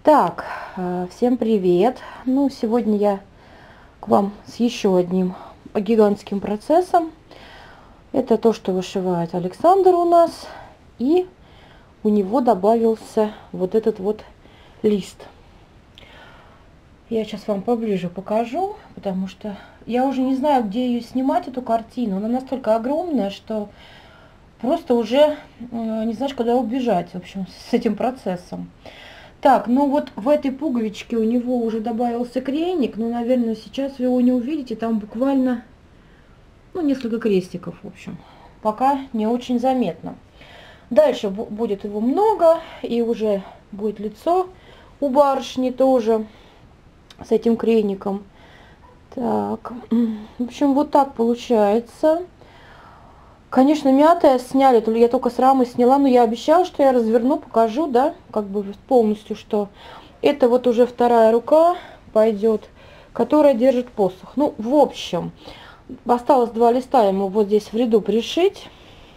Так, всем привет! Ну, сегодня я к вам с еще одним гигантским процессом. Это то, что вышивает Александр у нас. И у него добавился вот этот вот лист. Я сейчас вам поближе покажу, потому что я уже не знаю, где ее снимать, эту картину. Она настолько огромная, что просто уже не знаешь, куда убежать, в общем, с этим процессом. Так, ну вот в этой пуговичке у него уже добавился крейник, но, наверное, сейчас вы его не увидите, там буквально, ну, несколько крестиков, в общем, пока не очень заметно. Дальше будет его много, и уже будет лицо у барышни тоже с этим крейником. Так, в общем, вот так получается. Конечно, мятая сняли, я только с рамы сняла, но я обещала, что я разверну, покажу, да, как бы полностью, что это вот уже вторая рука пойдет, которая держит посох. Ну, в общем, осталось 2 листа ему вот здесь в ряду пришить,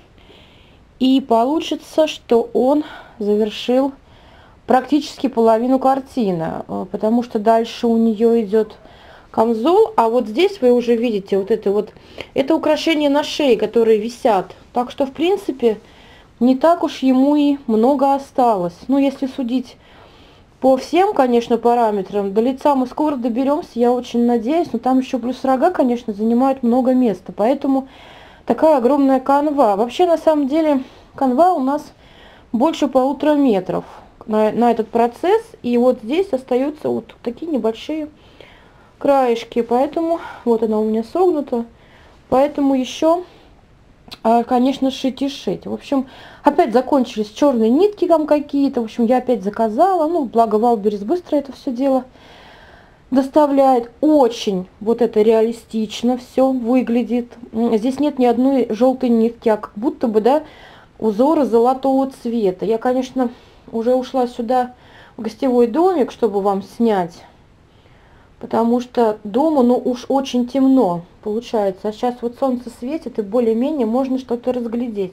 и получится, что он завершил практически половину картины, потому что дальше у нее идет камзол, а вот здесь вы уже видите это украшение на шее, которые висят. Так что, в принципе, не так уж ему и много осталось. Ну, если судить по всем, конечно, параметрам, до лица мы скоро доберемся, я очень надеюсь, но там еще плюс рога, конечно, занимают много места, поэтому такая огромная канва. Вообще, на самом деле, канва у нас больше 1,5 метров на этот процесс, и вот здесь остаются вот такие небольшие краешки, поэтому вот она у меня согнута, поэтому еще, конечно, шить и шить. В общем, опять закончились черные нитки там какие-то, в общем, я опять заказала, ну, благо Валберес быстро это все дело доставляет. Очень вот это реалистично все выглядит. Здесь нет ни одной желтой нитки, а как будто бы, да, узоры золотого цвета. Я, конечно, уже ушла сюда в гостевой домик, чтобы вам снять, потому что дома, ну, уж очень темно получается. А сейчас вот солнце светит, и более-менее можно что-то разглядеть.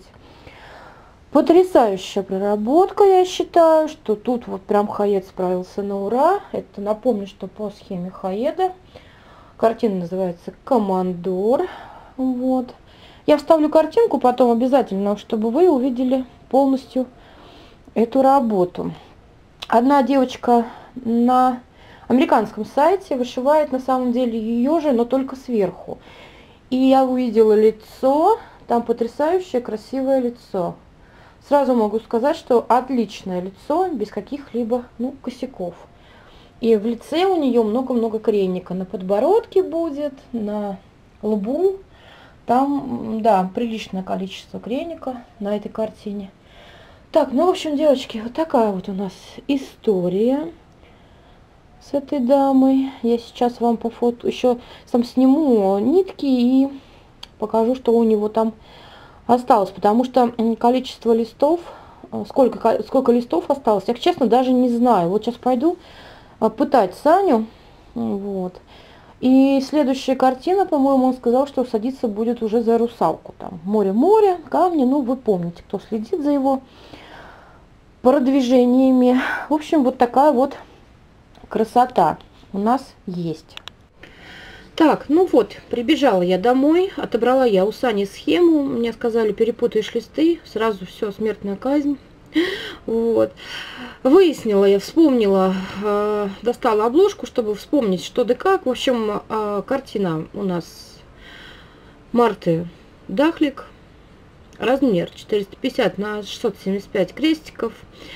Потрясающая проработка, я считаю, что тут вот прям Хаед справился на ура. Это, напомню, что по схеме Хаеда. Картина называется «Командор». Вот. Я вставлю картинку потом обязательно, чтобы вы увидели полностью эту работу. Одна девочка на американском сайте вышивает на самом деле ее же, но только сверху. И я увидела лицо, там потрясающее красивое лицо. Сразу могу сказать, что отличное лицо, без каких-либо, ну, косяков. И в лице у нее много-много крейника. На подбородке будет, на лбу. Там, да, приличное количество крейника на этой картине. Так, ну, в общем, девочки, вот такая вот у нас история с этой дамой. Я сейчас вам по фото еще сам сниму нитки и покажу, что у него там осталось, потому что количество листов, сколько листов осталось, я, честно, даже не знаю. Вот сейчас пойду пытать Саню, вот. И следующая картина, по-моему, он сказал, что садиться будет уже за русалку. Там море-море, камни, ну, вы помните, кто следит за его продвижениями. В общем, вот такая вот красота у нас есть. Так, ну вот, прибежала я домой, отобрала я у Сани схему, мне сказали, перепутаешь листы, сразу все, смертная казнь. Вот. Выяснила я, вспомнила, достала обложку, чтобы вспомнить, что да как. В общем, картина у нас Марты Дахлик, размер 450 на 675 крестиков.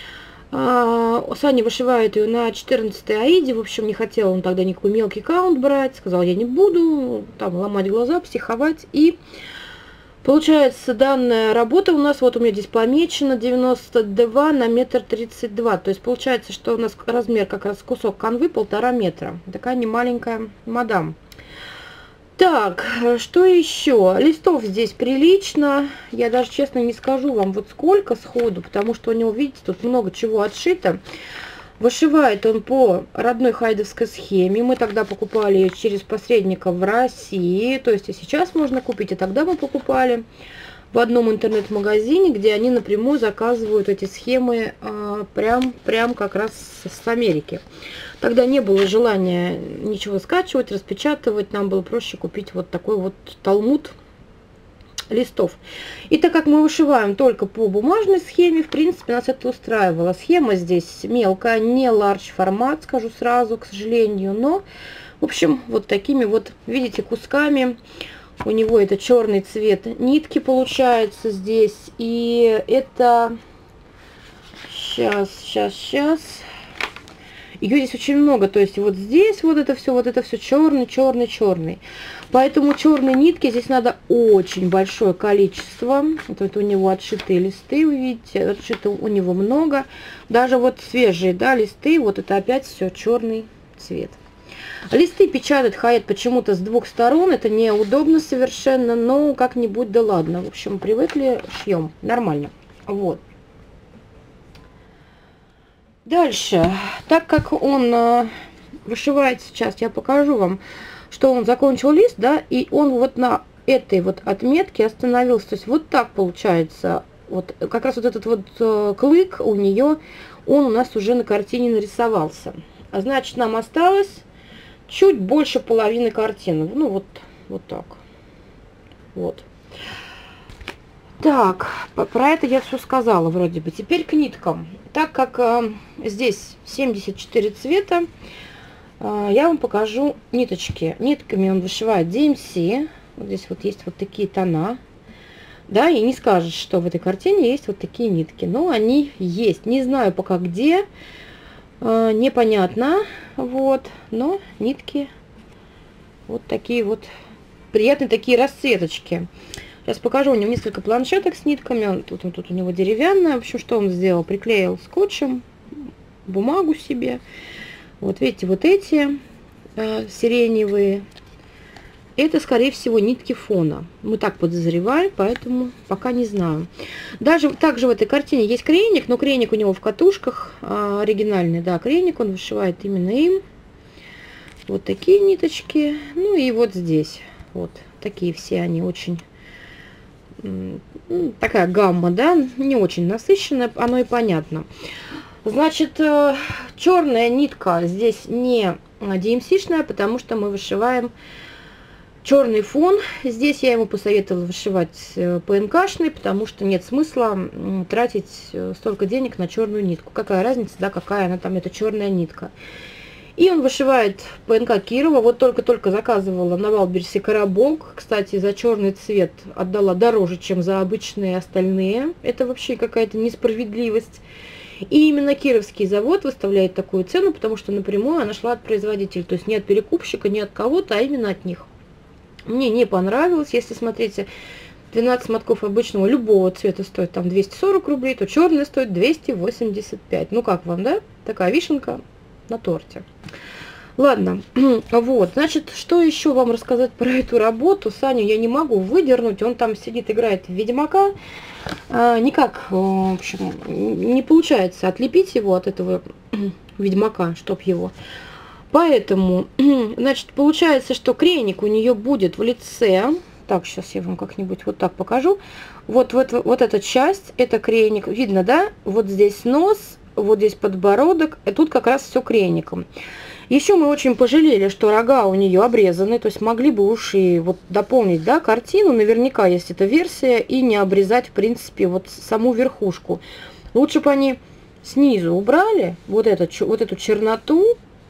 Саня вышивает ее на 14-й аиде. В общем, не хотел он тогда никакой мелкий каунт брать. Сказал, я не буду там ломать глаза, психовать. И получается, данная работа у нас, вот у меня здесь помечена 92 на 1,32 м. То есть получается, что у нас размер как раз кусок канвы 1,5 метра. Такая немаленькая мадам. Так, что еще? Листов здесь прилично. Я даже, честно, не скажу вам вот сколько сходу, потому что у него, видите, тут много чего отшито. Вышивает он по родной хайдовской схеме. Мы тогда покупали ее через посредника в России. То есть и сейчас можно купить, и тогда мы покупали. в одном интернет-магазине, где они напрямую заказывают эти схемы прям как раз с Америки. Тогда не было желания ничего скачивать, распечатывать, нам было проще купить вот такой вот талмуд листов. И так как мы вышиваем только по бумажной схеме, в принципе, нас это устраивало. Схема здесь мелкая, не large формат, скажу сразу, к сожалению, но, в общем, вот такими вот, видите, кусками. У него это черный цвет нитки получается здесь. И это... Сейчас. Ее здесь очень много, то есть вот здесь вот это все черный. Поэтому черной нитки здесь надо очень большое количество. Вот у него отшитые листы, вы видите, отшито у него много. Даже вот свежие, да, листы, вот это опять все черный цвет. Листы печатает Хаят почему-то с двух сторон, это неудобно совершенно, но как-нибудь да ладно. В общем, привыкли, шьем, нормально. Вот. Дальше, так как он вышивает сейчас, я покажу вам, что он закончил лист, да, и он вот на этой вот отметке остановился. То есть вот так получается, вот как раз вот этот вот клык у нее, он у нас уже на картине нарисовался. А значит, нам осталось чуть больше половины картины. Ну вот так. Вот. Так, про это я все сказала вроде бы. Теперь к ниткам. Так как здесь 74 цвета, я вам покажу ниточки. Нитками он вышивает DMC. Вот здесь вот есть вот такие тона. Да, и не скажешь, что в этой картине есть вот такие нитки. Но они есть. Не знаю пока где. Непонятно. Вот. Но нитки вот такие вот. Приятные такие расцветочки. Сейчас покажу, у него несколько планшеток с нитками. Тут у него деревянная. В общем, что он сделал? Приклеил скотчем бумагу себе. Вот видите, вот эти сиреневые. Это, скорее всего, нитки фона. Мы так подозреваем, поэтому пока не знаю. Также в этой картине есть крейник, но крейник у него в катушках оригинальный. Да, крейник он вышивает именно им. Вот такие ниточки. Ну и вот здесь. Вот такие все они очень... Такая гамма, да, не очень насыщенная, оно и понятно. Значит, черная нитка здесь не DMC-шная, потому что мы вышиваем черный фон. Здесь я ему посоветовала вышивать ПНК-шный, потому что нет смысла тратить столько денег на черную нитку. Какая разница, да, какая она там, это черная нитка. И он вышивает ПНК Кирова. Вот только-только заказывала на Валберсе коробок. Кстати, за черный цвет отдала дороже, чем за обычные остальные. Это вообще какая-то несправедливость. И именно кировский завод выставляет такую цену, потому что напрямую она шла от производителя. То есть не от перекупщика, не от кого-то, а именно от них. Мне не понравилось. Если смотрите, 12 мотков обычного любого цвета стоит там 240 рублей, то черный стоит 285. Ну как вам, да? Такая вишенка на торте. Ладно, вот, значит, что еще вам рассказать про эту работу? Саню я не могу выдернуть, он там сидит, играет в Ведьмака. Никак, в общем, не получается отлепить его от этого Ведьмака, чтоб его. Поэтому, значит, получается, что крейник у нее будет в лице. Так, сейчас я вам как-нибудь вот так покажу. Вот эта часть, это крейник. Видно, да? Вот здесь нос, вот здесь подбородок, и тут как раз все крейником. Еще мы очень пожалели, что рога у нее обрезаны, то есть могли бы уж и вот дополнить, да, картину, наверняка есть эта версия, и не обрезать, в принципе, вот саму верхушку. Лучше бы они снизу убрали вот эту черноту,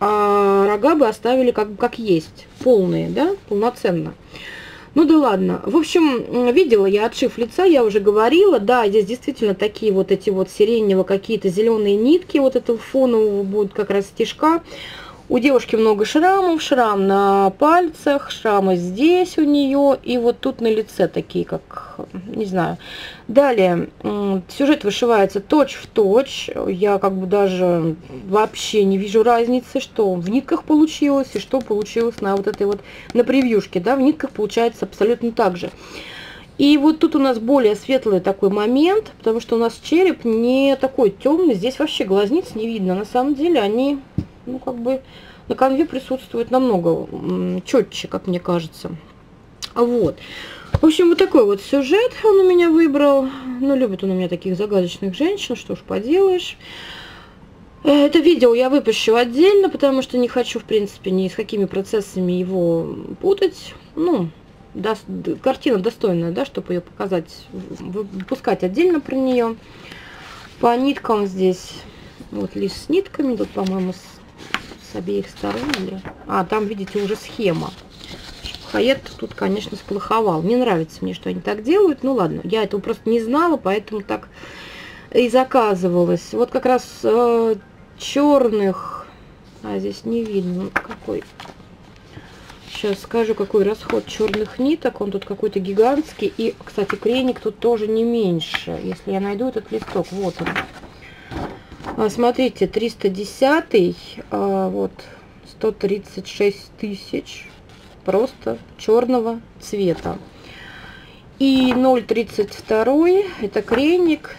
а рога бы оставили как есть, полные, да, полноценно. Ну да ладно. В общем, видела я отшив лица, я уже говорила. Да, здесь действительно такие вот эти вот сиренево какие-то зеленые нитки вот этого фонового будут как раз стежка. У девушки много шрамов, шрам на пальцах, шрамы здесь у нее и вот тут на лице такие, как, не знаю. Далее, сюжет вышивается точь-в-точь. Я как бы даже вообще не вижу разницы, что в нитках получилось и что получилось на вот этой вот, на превьюшке, да, в нитках получается абсолютно так же. И вот тут у нас более светлый такой момент, потому что у нас череп не такой темный, здесь вообще глазниц не видно. На самом деле они, ну, как бы на конве присутствуют намного четче, как мне кажется. Вот. В общем, вот такой вот сюжет он у меня выбрал. Ну, любит он у меня таких загадочных женщин, что ж поделаешь. Это видео я выпущу отдельно, потому что не хочу, в принципе, ни с какими процессами его путать. Ну, картина достойная, да, чтобы ее показать, выпускать отдельно про нее. По ниткам здесь вот лист с нитками, тут, по-моему, с обеих сторон. А, там, видите, уже схема. Хаед тут, конечно, сплоховал. Не нравится мне, что они так делают. Ну ладно, я этого просто не знала, поэтому так и заказывалась. Вот как раз черных, а здесь не видно какой. Сейчас скажу, какой расход черных ниток. Он тут какой-то гигантский. И, кстати, креник тут тоже не меньше. Если я найду этот листок, вот он. Смотрите, 310, вот 136 тысяч. Просто черного цвета. И 0,32 это креник,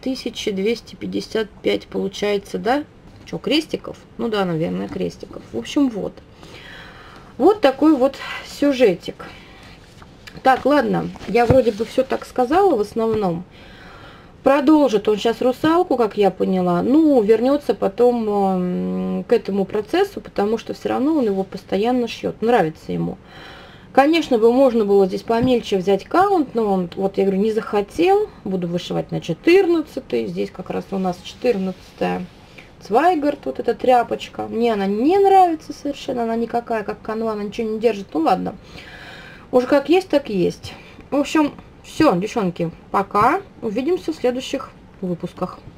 2255 получается, да? Что, крестиков? Ну да, наверное, крестиков. В общем, вот. Вот такой вот сюжетик. Так, ладно, я вроде бы все так сказала в основном. Продолжит он сейчас русалку, как я поняла. Ну, вернется потом к этому процессу, потому что все равно он его постоянно шьет. Нравится ему. Конечно, бы можно было здесь помельче взять каунт, но он, вот я говорю, не захотел. Буду вышивать на 14. Здесь как раз у нас 14-я Цвайгард, вот эта тряпочка. Мне она не нравится совершенно, она никакая, как канва, она ничего не держит. Ну ладно, уже как есть, так есть. В общем... Все, девчонки, пока. Увидимся в следующих выпусках.